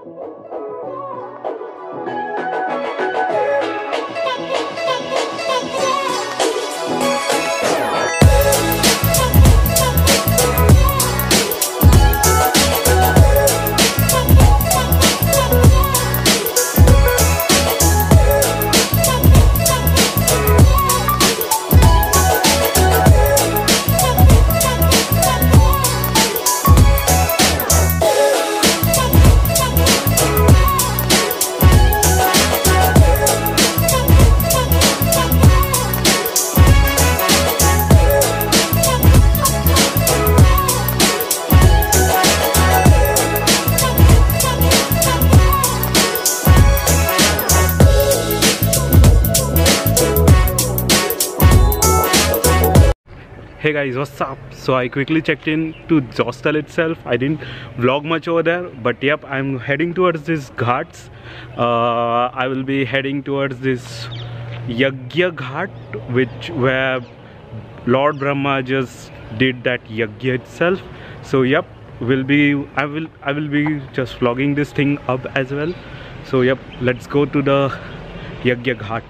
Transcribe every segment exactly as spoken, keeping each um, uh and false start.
Hey guys, what's up? So I quickly checked in to Rajasthan itself. I didn't vlog much over there, but yep, I'm heading towards this Ghats. Uh, I will be heading towards this Yagya Ghat, which where Lord Brahma just did that Yagya itself. So yep, will be I will I will be just vlogging this thing up as well. So yep, let's go to the Yagya Ghat.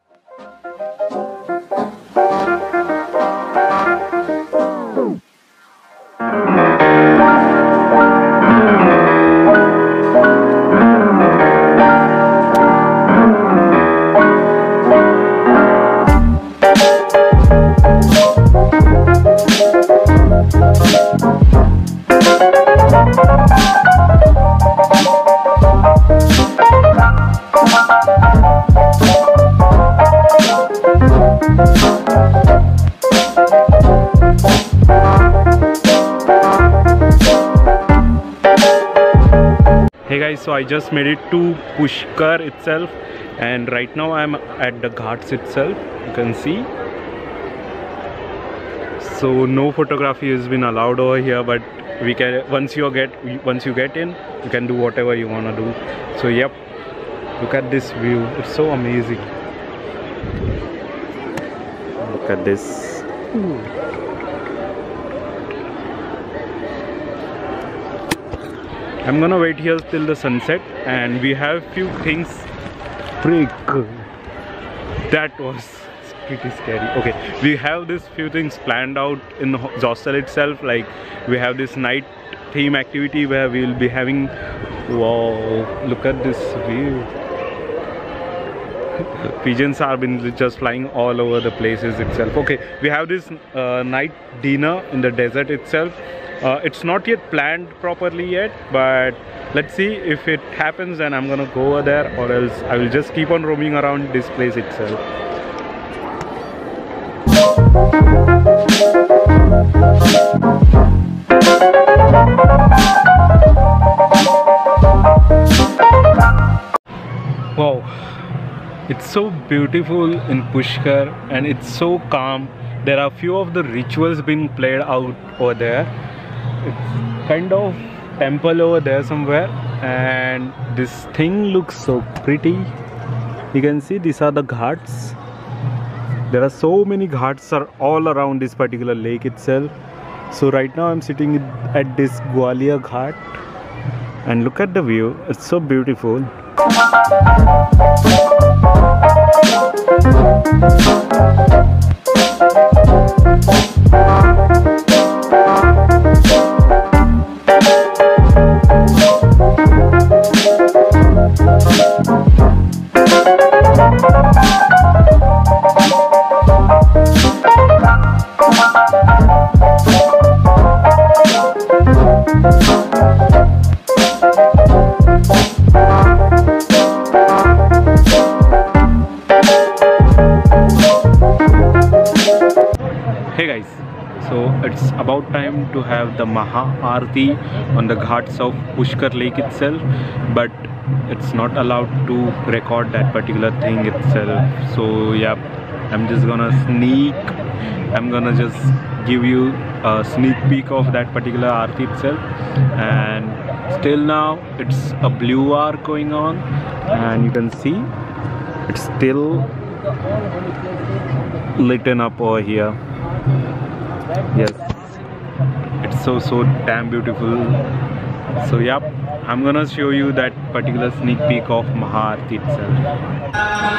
Hey guys, so I just made it to Pushkar itself, and right now I'm at the Ghats itself. You can see. So no photography has been allowed over here, but we can once you get once you get in, you can do whatever you wanna do. So yep, look at this view. It's so amazing. Look at this. Ooh. I'm gonna wait here till the sunset, and we have few things. Freak, that was pretty scary. Okay, we have this few things planned out in the hostel itself. Like we have this night theme activity where we will be having. Wow! Look at this view. Pigeons have been just flying all over the places itself. Okay, we have this uh, night dinner in the desert itself. Uh, it's not yet planned properly yet, but let's see if it happens. Then I'm gonna go over there, or else I will just keep on roaming around this place itself. Wow, it's so beautiful in Pushkar, and it's so calm. There are few of the rituals being played out over there. It's kind of temple over there somewhere, and this thing looks so pretty. You can see these are the ghats. There are so many ghats are all around this particular lake itself. So right now I'm sitting at this Gwalior Ghat, and look at the view. It's so beautiful. Hey guys, so it's about time to have the Maha Aarti on the Ghats of Pushkar lake itself, but it's not allowed to record that particular thing itself. So yeah, I'm just gonna sneak I'm gonna just give you a sneak peek of that particular Aarti itself. And still now it's a blue arc going on, and you can see it's still lit up over here. Yes, it's so so damn beautiful. So yep, I'm gonna show you that particular sneak peek of Mahat itself.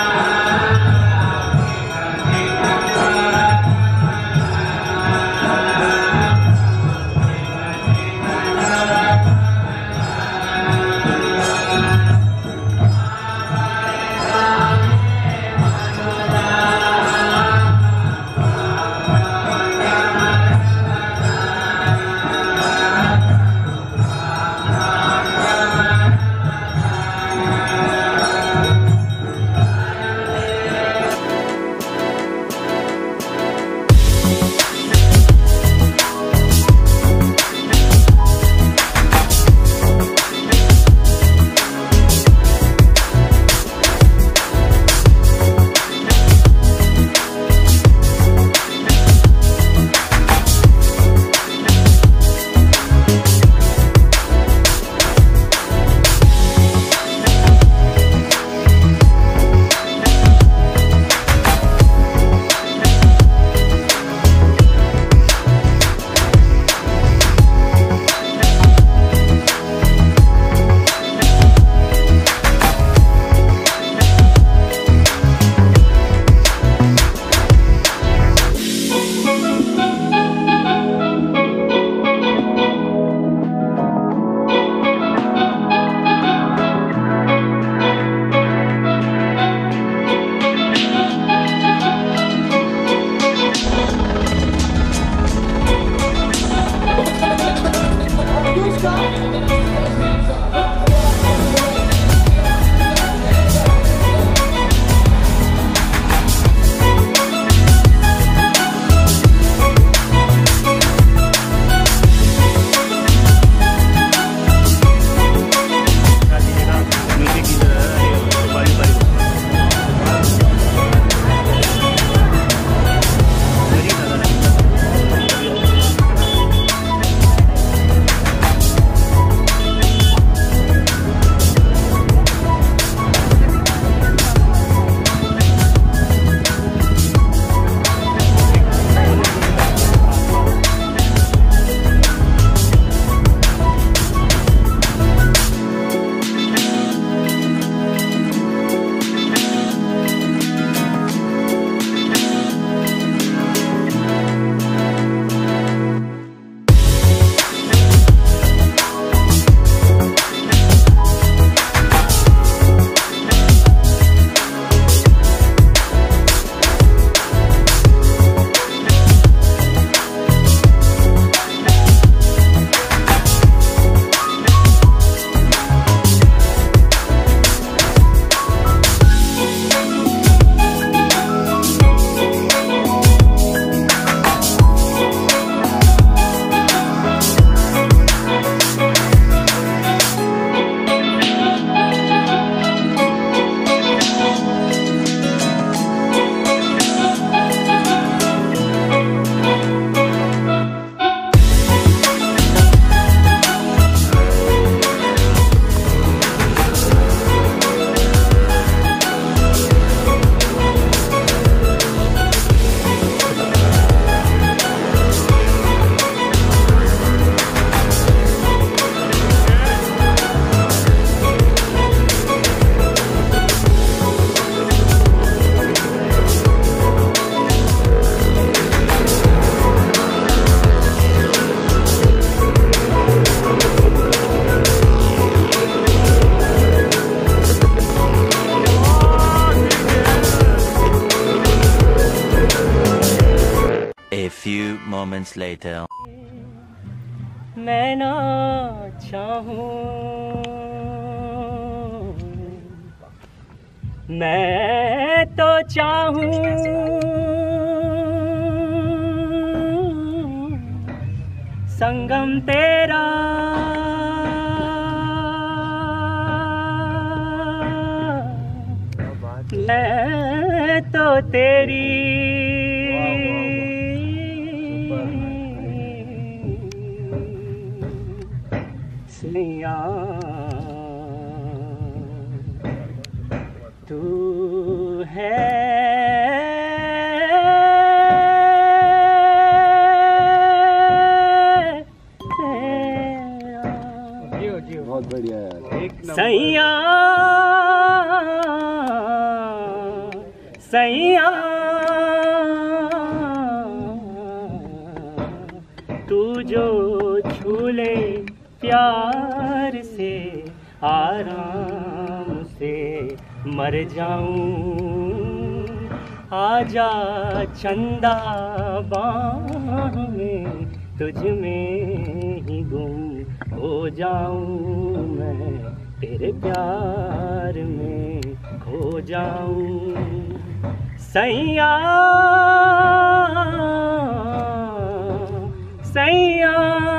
few moments later. मैं ना चाहूं, मैं तो चाहूं संगम तेरा, मैं तो तेरी सैया, तू है तेरा। बहुत बढ़िया यार, एक नंबर। सैया सैया तू जो छूले प्यार से आराम से मर जाऊं, आजा चंदा बाह में तुझ में ही गुम हो जाऊं, मैं तेरे प्यार में खो जाऊं। सैया सैया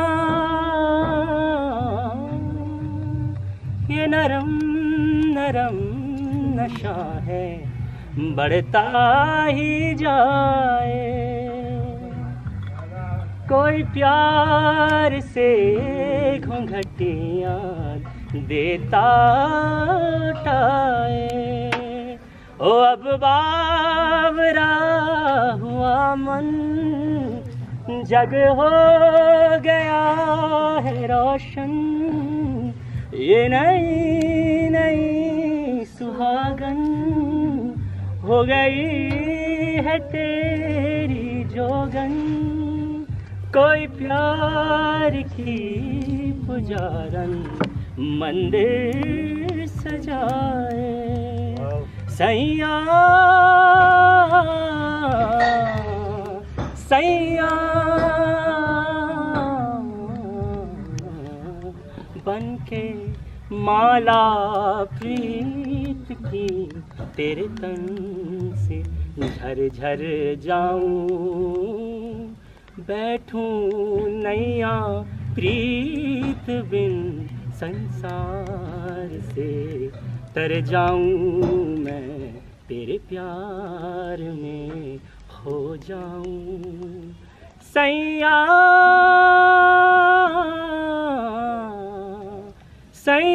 ये नरम नरम नशा है बढ़ता ही जाए, कोई प्यार से घूंघटियाँ देता उठाए। ओ अब बावरा हुआ मन जग हो गया है रोशन, ये नई नई सुहागन हो गई है तेरी जोगन। कोई प्यार की पुजारन मंदिर सजाए। सैया सैया बनके माला प्रीत की तेरे तन से झर झर जाऊं, बैठूं नैया प्रीत बिन संसार से तर जाऊं, मैं तेरे प्यार में खो जाऊं। सैया सैया